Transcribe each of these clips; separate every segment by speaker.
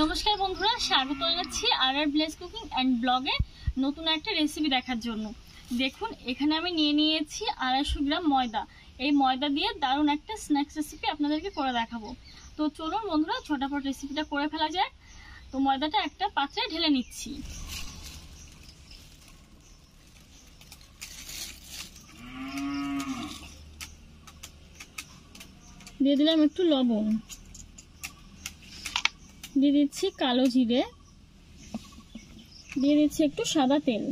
Speaker 1: নমস্কার বন্ধুরা, স্বাগত জানাচ্ছি আর ভিলেজ কুকিং অ্যান্ড ব্লগে নতুন একটা রেসিপি দেখার জন্য। দেখুন, এখানে আমি নিয়ে নিয়েছি 250 গ্রাম ময়দা। এই ময়দা দিয়ে দারুণ একটা স্ন্যাক্স রেসিপি আপনাদেরকে করে দেখাবো। তো চলুন বন্ধুরা, ঝটাপট রেসিপিটা করে ফেলা যায়। তো ময়দাটা একটা পাত্রে ঢেলে নিচ্ছি। দিয়ে দিলাম একটু লবণ, দিয়ে দিচ্ছি কালো জিরে, দিয়ে দিচ্ছি একটু সাদা তেল।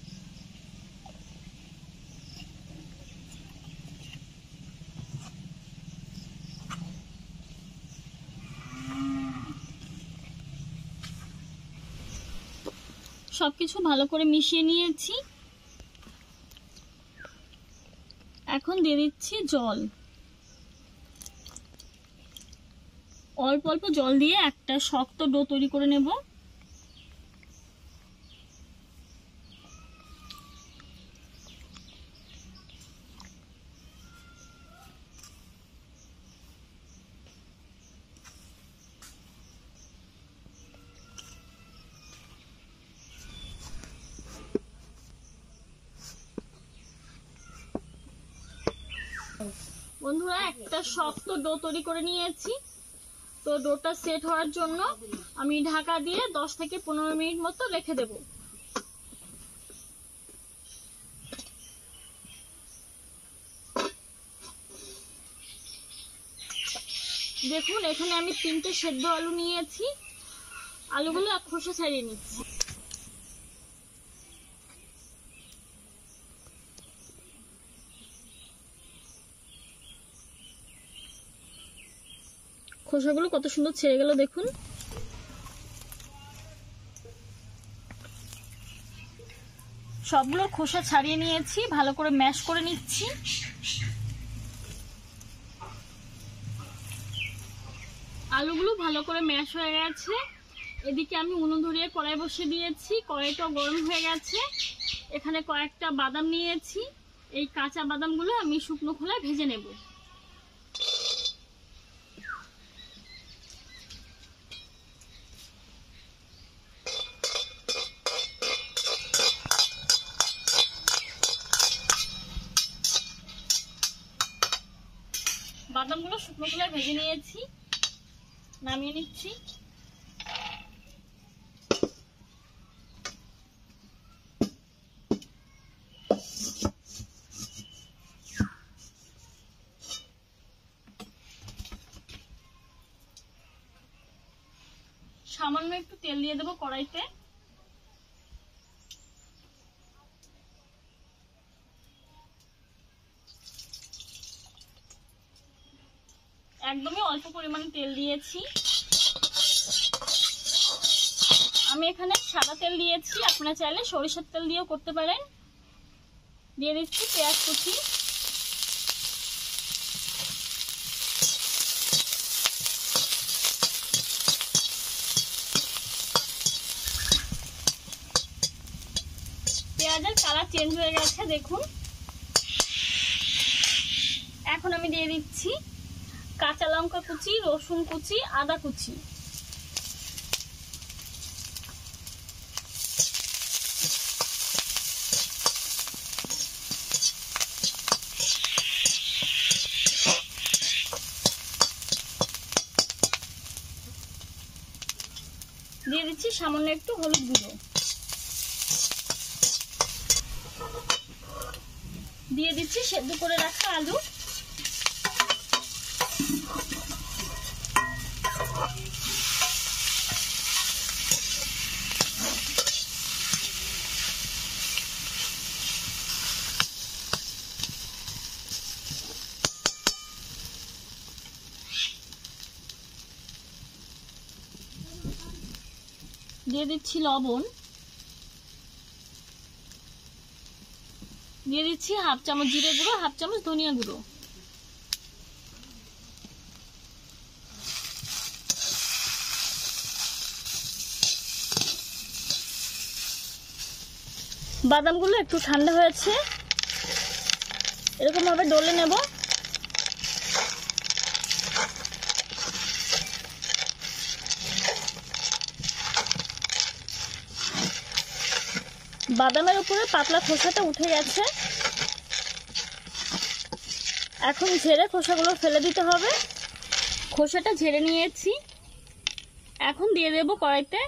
Speaker 1: সবকিছু ভালো করে মিশিয়ে নিয়েছি। এখন দিয়ে দিচ্ছি জল। অল্প অল্প জল দিয়ে একটা শক্ত ডো তৈরি করে নেব। বন্ধুরা, একটা শক্ত ডো তৈরি করে নিয়েছি। তো ডোটা সেট হওয়ার জন্য আমি ঢাকা দিয়ে 10 থেকে 15 মিনিট মতো রেখে দেব। দেখুন, এখানে আমি 3টে সেদ্ধ আলু নিয়েছি। আলুগুলো খোসা ছাড়িয়ে নিচ্ছি। খোসাগুলো কত সুন্দর ছেড়ে গেল দেখুন। সবগুলো খোসা ছাড়িয়ে নিয়েছি, ভালো করে ম্যাশ করে নিচ্ছি। আলুগুলো ভালো করে ম্যাশ হয়ে গেছে। এদিকে আমি উনুন ধরিয়ে কড়াই বসিয়ে দিয়েছি। কড়াইটা গরম হয়ে গেছে। এখানে কয়েকটা বাদাম নিয়েছি। এই কাঁচা বাদামগুলো আমি শুকনো খোলায় ভেজে নেব। বাদামগুলো শুকনো খোলায় ভেজে নিয়েছি, নামিয়ে নিচ্ছি। সামান্য একটু তেল দিয়ে দেবো কড়াইতে। একদমই অল্প পরিমাণে তেল দিয়েছি। আমি এখানে সাদা তেল দিয়েছি, আপনারা চাইলে সরিষার তেল দিয়েও করতে পারেন। দিয়ে দিচ্ছি পেঁয়াজ কুচি, পেঁয়াজের কালার চেঞ্জ হয়ে গেছে দেখুন। এখন আমি দিয়ে দিচ্ছি কাঁচা লঙ্কা কুচি, রসুন কুচি, আদা কুচি। দিয়ে দিচ্ছি সামান্য একটু হলুদ গুঁড়ো। দিয়ে দিচ্ছি সেদ্ধ করে রাখা আলু। দিয়ে দিচ্ছি লবণ। দিয়ে দিচ্ছি হাফ চামচ জিরে গুঁড়ো, হাফ চামচ ধনিয়া গুঁড়ো। বাদামগুলো একটু ঠান্ডা হয়েছে, এরকম ভাবে ডলে নেব। বাদামের উপরে পাতলা খোসাটা উঠে গেছে। এখন ঝেড়ে খোসাগুলো ফেলে দিতে হবে। খোসাটা ঝেড়ে নিয়েছি। এখন দিয়ে দেব কড়াইতে।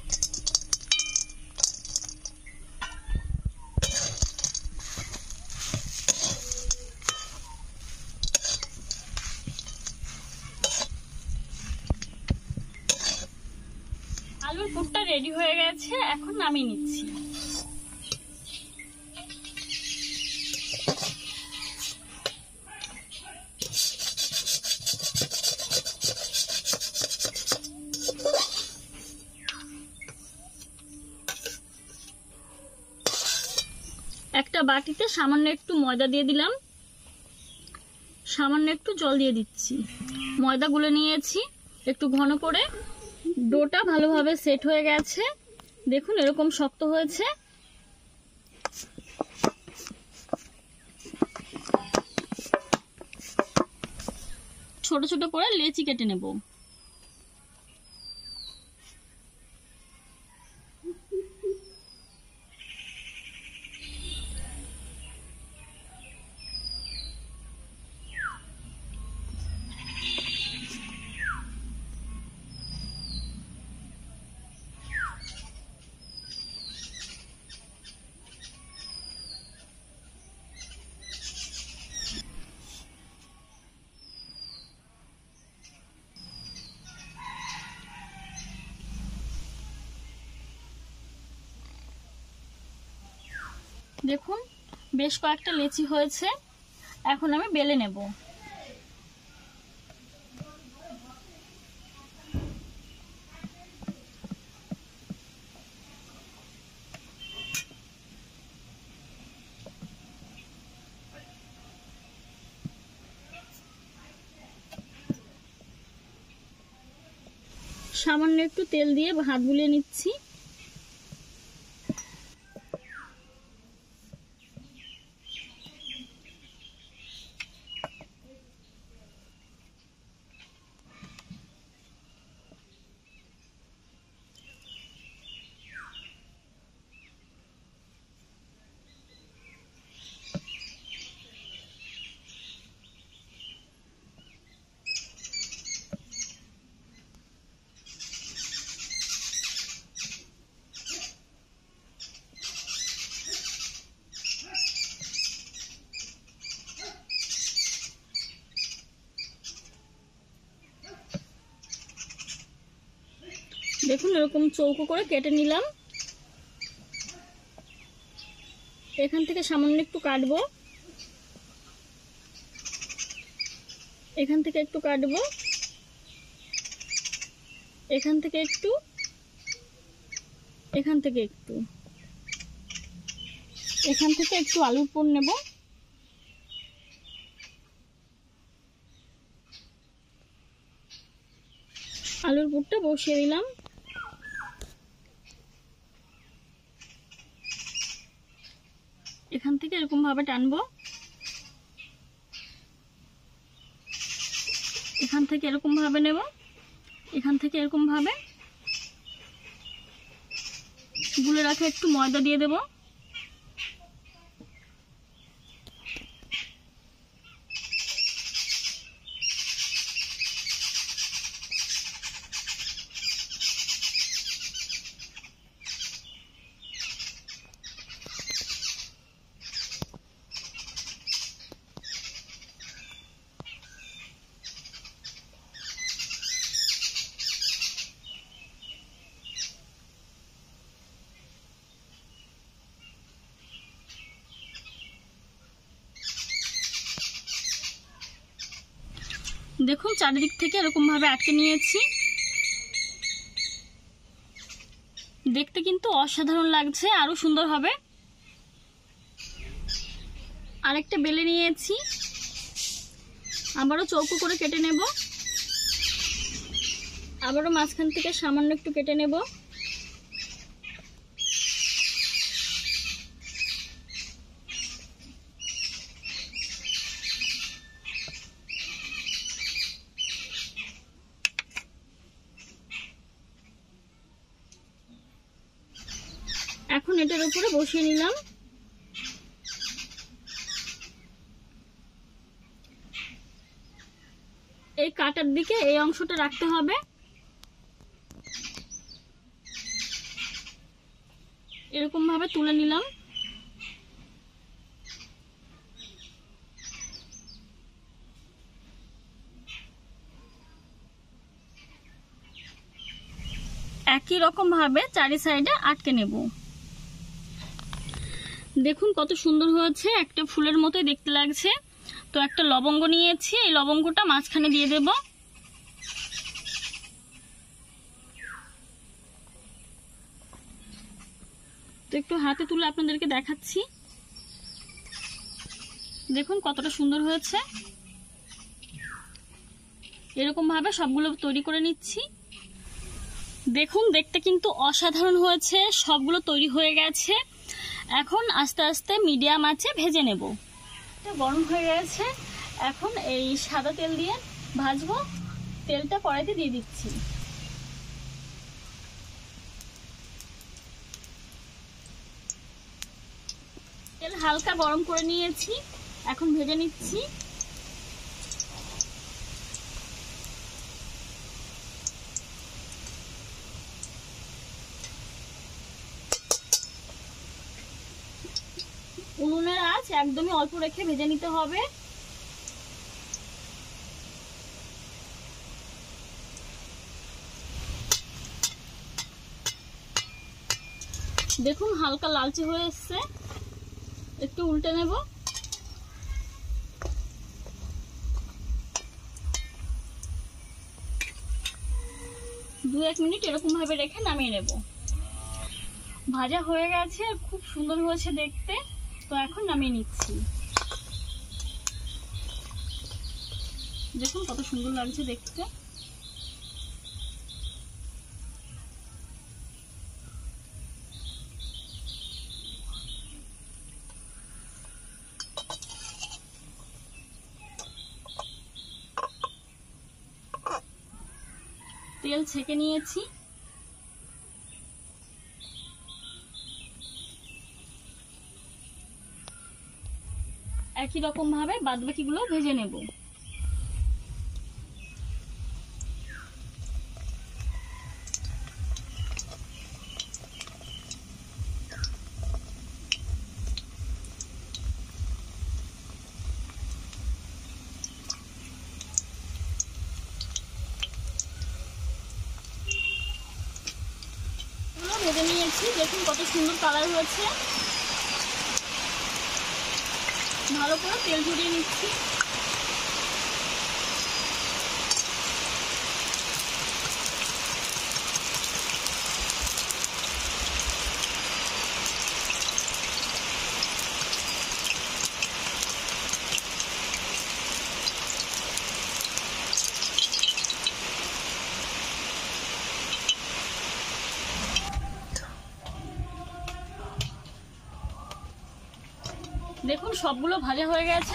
Speaker 1: আলুর পুরটা রেডি হয়ে গেছে, এখন নামিয়ে নিচ্ছি। একটা বাটিতে সামান্য একটু ময়দা দিয়ে দিলাম, সামান্য একটু জল দিয়ে দিচ্ছি। ময়দা গুলে নিয়েছি একটু ঘন করে। ডোটা ভালোভাবে সেট হয়ে গেছে, দেখুন এরকম শক্ত হয়েছে। ছোট ছোট করে লেচি কেটে নেব। দেখুন বেশ কয়েকটা লেচি হয়েছে, এখন আমি বেলে নেব। সামান্য একটু তেল দিয়ে হাত বুলিয়ে নিচ্ছি। দেখুন এরকম চৌকো করে কেটে নিলাম। এখান থেকে সামান্য একটু কাটবো, এখান থেকে একটু কাটবো, এখান থেকে একটু, এখান থেকে একটু, এখান থেকে একটু আলুর পুর নেব। আলুর পুরটা বসিয়ে দিলাম। এখান থেকে এরকম ভাবে টানবো, এখান থেকে এরকম ভাবে নেব, এখান থেকে এরকম ভাবে গুলে রাখে একটু ময়দা দিয়ে দেব। দেখুন চারিদিক থেকে এরকম ভাবে আটকে নিয়েছি। দেখতে কিন্তু অসাধারণ লাগছে, আরো সুন্দর হবে। আরেকটা বেলে নিয়েছি, আবারও চৌকো করে কেটে নেব। আবারও মাঝখান থেকে সামান্য একটু কেটে নেব। এখন এটার উপরে বসিয়ে নিলাম। এই কাটার দিকে এই অংশটা রাখতে হবে। এরকম ভাবে তুলে নিলাম। একই রকম ভাবে চারি সাইডে আটকে নেব। দেখুন কত সুন্দর হয়েছে, একটা ফুলের মতোই দেখতে লাগছে। তো একটা লবঙ্গ নিয়েছি, এই লবঙ্গটা মাঝখানে দিয়ে দেব। তো একটু হাতে তুলে আপনাদেরকে দেখাচ্ছি, দেখুন কতটা সুন্দর হয়েছে। এরকম ভাবে সবগুলো তৈরি করে নিচ্ছি। দেখুন দেখতে কিন্তু অসাধারণ হয়েছে, সবগুলো তৈরি হয়ে গেছে। এখন আস্তে আস্তে মিডিয়াম আঁচে ভেজে নেব। গরম হয়ে গেছে, এখন এই সাদা তেল দিয়ে ভাজবো। তেলটা কড়াইতে দিয়ে দিচ্ছি। তেল হালকা গরম করে নিয়েছি, এখন ভেজে নিচ্ছি। উনুনের আঁচ একদমই অল্প রেখে ভেজে নিতে হবে। দেখুন হালকা লালচে হয়ে এসছে, একটু উল্টে নেব। 2-1 মিনিট এরকম ভাবে রেখে নামিয়ে নেব। ভাজা হয়ে গেছে, খুব সুন্দর হয়েছে দেখতে। তো এখন নামিয়ে নিচ্ছি। দেখুন কত সুন্দর লাগছে দেখতে। তেল ছেঁকে নিয়েছি। একই রকম ভাবে বাদবাকিগুলো ভেজে নেব। ভেজে নিয়েছি, দেখুন কত সুন্দর কালার হয়েছে। ভালো করে তেল ঝরিয়ে নিচ্ছি। দেখুন সবগুলো ভাজা হয়ে গেছে।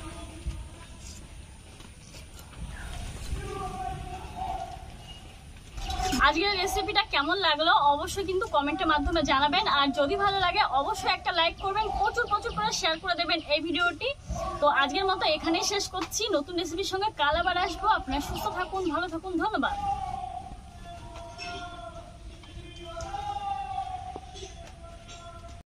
Speaker 1: আজকের রেসিপিটা কেমন লাগলো অবশ্যই কিন্তু কমেন্টের মাধ্যমে জানাবেন। আর যদি ভালো লাগে অবশ্যই একটা লাইক করবেন, প্রচুর করে শেয়ার করে দেবেন এই ভিডিওটি। তো আজকের মতো এখানেই শেষ করছি। নতুন রেসিপির সঙ্গে কাল আবার আসবো। আপনারা সুস্থ থাকুন, ভালো থাকুন, ধন্যবাদ।